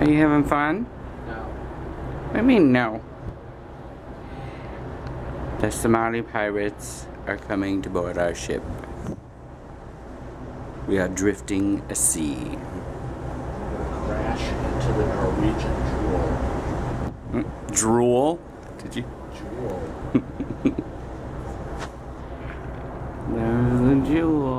Are you having fun? No. What do you mean, no? The Somali pirates are coming to board our ship. We are drifting a sea. We're gonna crash into the Norwegian jewel. Drool? Did you? Jewel. There's a jewel.